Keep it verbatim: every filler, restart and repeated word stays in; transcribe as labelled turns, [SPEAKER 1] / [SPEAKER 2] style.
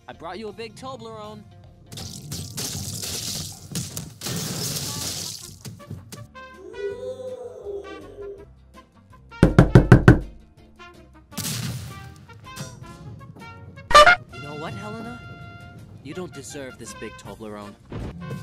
[SPEAKER 1] I brought you a big Toblerone. You know what, Helena? You don't deserve this big Toblerone.